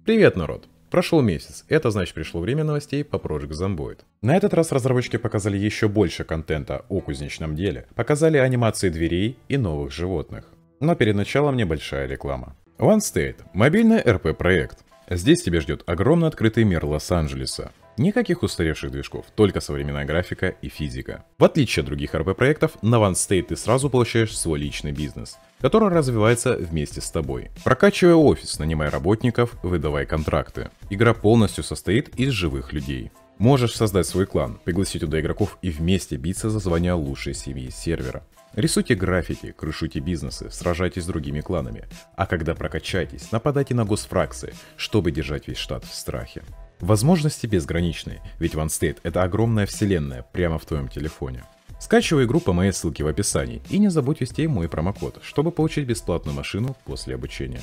Привет, народ! Прошел месяц, это значит пришло время новостей по Project Zomboid. На этот раз разработчики показали еще больше контента о кузнечном деле, показали анимации дверей и новых животных. Но перед началом небольшая реклама. OneState – мобильный РП-проект. Здесь тебя ждет огромный открытый мир Лос-Анджелеса. Никаких устаревших движков, только современная графика и физика. В отличие от других РП-проектов, на OneState ты сразу получаешь свой личный бизнес, который развивается вместе с тобой. Прокачивай офис, нанимай работников, выдавай контракты. Игра полностью состоит из живых людей. Можешь создать свой клан, пригласить туда игроков и вместе биться за звание лучшей семьи сервера. Рисуйте граффити, крышуйте бизнесы, сражайтесь с другими кланами. А когда прокачаетесь, нападайте на госфракции, чтобы держать весь штат в страхе. Возможности безграничны, ведь OneState — это огромная вселенная прямо в твоем телефоне. Скачивай игру по моей ссылке в описании и не забудь ввести мой промокод, чтобы получить бесплатную машину после обучения.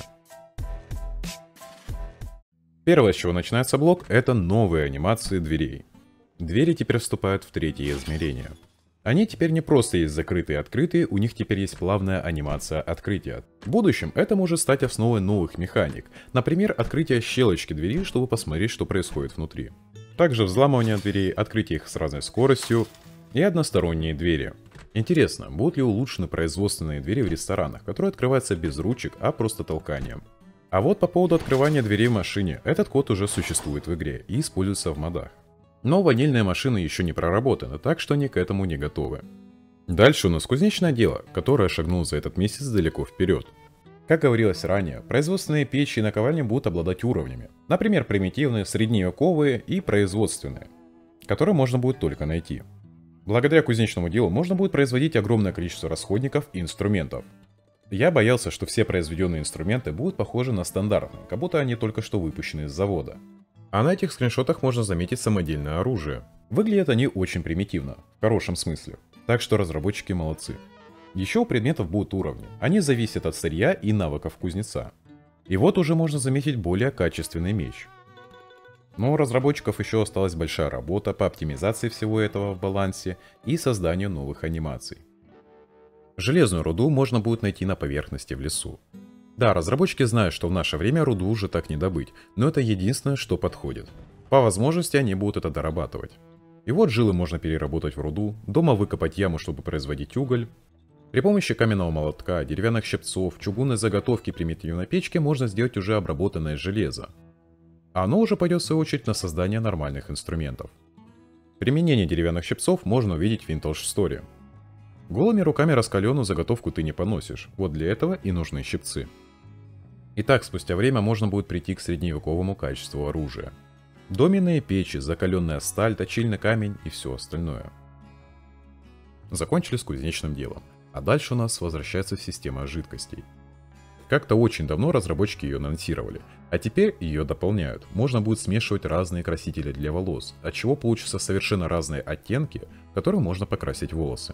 Первое, с чего начинается блок, это новые анимации дверей. Двери теперь вступают в третье измерение. Они теперь не просто есть закрытые и открытые, у них теперь есть плавная анимация открытия. В будущем это может стать основой новых механик, например, открытие щелочки двери, чтобы посмотреть, что происходит внутри. Также взламывание дверей, открытие их с разной скоростью и односторонние двери. Интересно, будут ли улучшены производственные двери в ресторанах, которые открываются без ручек, а просто толканием. А вот по поводу открывания дверей в машине, этот код уже существует в игре и используется в модах. Но ванильные машины еще не проработаны, так что они к этому не готовы. Дальше у нас кузнечное дело, которое шагнуло за этот месяц далеко вперед. Как говорилось ранее, производственные печи и наковальни будут обладать уровнями. Например, примитивные, средневековые и производственные, которые можно будет только найти. Благодаря кузнечному делу можно будет производить огромное количество расходников и инструментов. Я боялся, что все произведенные инструменты будут похожи на стандартные, как будто они только что выпущены из завода. А на этих скриншотах можно заметить самодельное оружие. Выглядят они очень примитивно, в хорошем смысле, так что разработчики молодцы. Еще у предметов будут уровни, они зависят от сырья и навыков кузнеца. И вот уже можно заметить более качественный меч. Но у разработчиков еще осталась большая работа по оптимизации всего этого в балансе и созданию новых анимаций. Железную руду можно будет найти на поверхности в лесу. Да, разработчики знают, что в наше время руду уже так не добыть, но это единственное, что подходит. По возможности они будут это дорабатывать. И вот жилы можно переработать в руду, дома выкопать яму, чтобы производить уголь. При помощи каменного молотка, деревянных щипцов, чугунной заготовки примитивной печки можно сделать уже обработанное железо. А оно уже пойдет в свою очередь на создание нормальных инструментов. Применение деревянных щипцов можно увидеть в Vintage Story. Голыми руками раскаленную заготовку ты не поносишь, вот для этого и нужны щипцы. Итак, спустя время можно будет прийти к средневековому качеству оружия. Доменные печи, закаленная сталь, точильный камень и все остальное. Закончили с кузнечным делом, а дальше у нас возвращается система жидкостей. Как-то очень давно разработчики ее анонсировали, а теперь ее дополняют. Можно будет смешивать разные красители для волос, от чего получатся совершенно разные оттенки, которые можно покрасить волосы.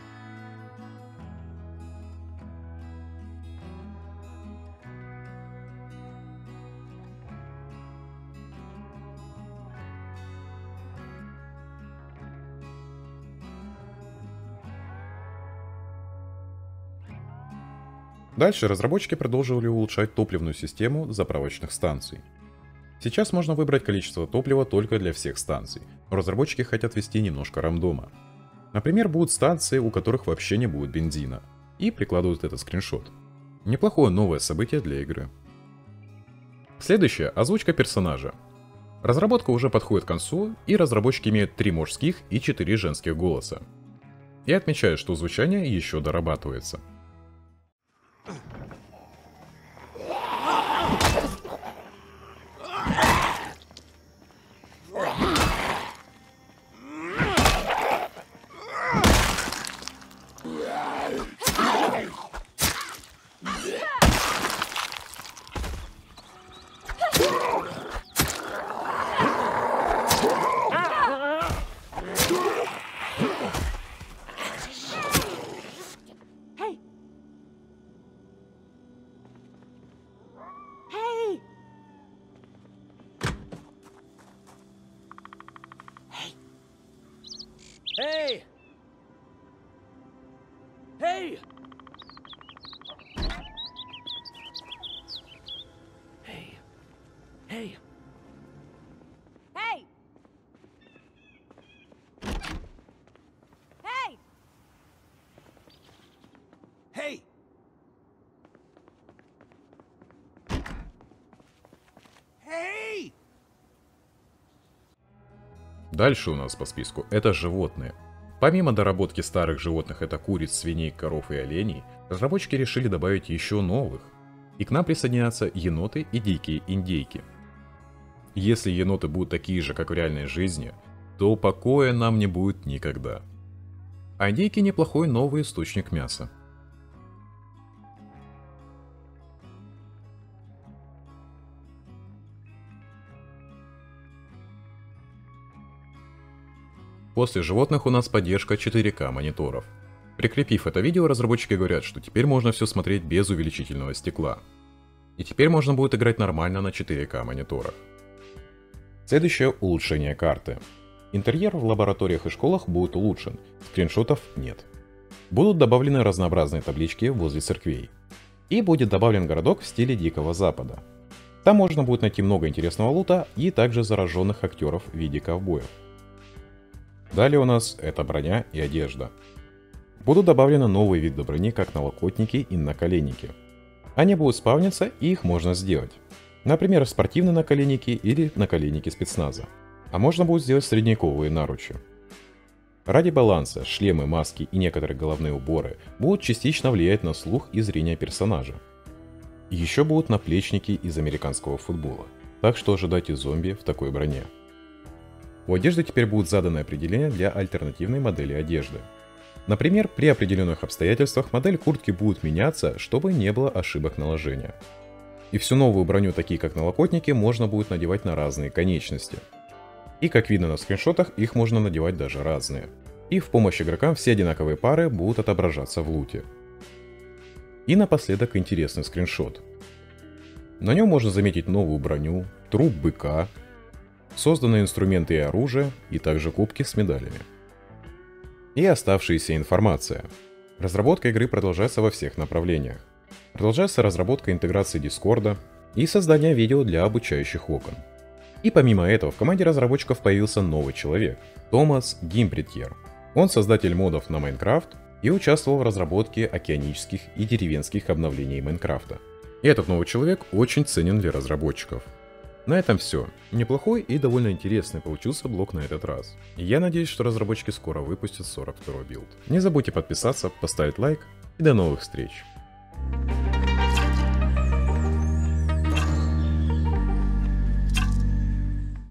Дальше разработчики продолжили улучшать топливную систему заправочных станций. Сейчас можно выбрать количество топлива только для всех станций, но разработчики хотят ввести немножко рандома. Например, будут станции, у которых вообще не будет бензина, и прикладывают этот скриншот. Неплохое новое событие для игры. Следующее – озвучка персонажа. Разработка уже подходит к концу, и разработчики имеют 3 мужских и 4 женских голоса. И отмечают, что звучание еще дорабатывается. Hey! Hey! Hey! Hey! Hey! Дальше у нас по списку это животные. Помимо доработки старых животных, это куриц, свиней, коров и оленей, разработчики решили добавить еще новых. И к нам присоединятся еноты и дикие индейки. Если еноты будут такие же, как в реальной жизни, то покоя нам не будет никогда. А индейки неплохой новый источник мяса. После животных у нас поддержка 4К мониторов. Прикрепив это видео, разработчики говорят, что теперь можно все смотреть без увеличительного стекла. И теперь можно будет играть нормально на 4К мониторах. Следующее – улучшение карты. Интерьер в лабораториях и школах будет улучшен, скриншотов нет. Будут добавлены разнообразные таблички возле церквей. И будет добавлен городок в стиле Дикого Запада. Там можно будет найти много интересного лута и также зараженных актеров в виде ковбоев. Далее у нас это броня и одежда. Будут добавлены новые виды брони, как налокотники и наколенники. Они будут спавниться, и их можно сделать. Например, спортивные наколенники или наколенники спецназа. А можно будет сделать средневековые наручи. Ради баланса, шлемы, маски и некоторые головные уборы будут частично влиять на слух и зрение персонажа. Еще будут наплечники из американского футбола, так что ожидайте зомби в такой броне. У одежды теперь будут заданы определения для альтернативной модели одежды. Например, при определенных обстоятельствах модель куртки будет меняться, чтобы не было ошибок наложения. И всю новую броню, такие как налокотники, можно будет надевать на разные конечности. И как видно на скриншотах, их можно надевать даже разные. И в помощь игрокам все одинаковые пары будут отображаться в луте. И напоследок интересный скриншот. На нем можно заметить новую броню, труп быка, созданные инструменты и оружие, и также кубки с медалями. И оставшаяся информация. Разработка игры продолжается во всех направлениях. Продолжается разработка интеграции Дискорда и создание видео для обучающих окон. И помимо этого в команде разработчиков появился новый человек – Томас Гимбритьер. Он создатель модов на Майнкрафт и участвовал в разработке океанических и деревенских обновлений Майнкрафта. И этот новый человек очень ценен для разработчиков. На этом все. Неплохой и довольно интересный получился блок на этот раз. И я надеюсь, что разработчики скоро выпустят 42-й билд. Не забудьте подписаться, поставить лайк и до новых встреч.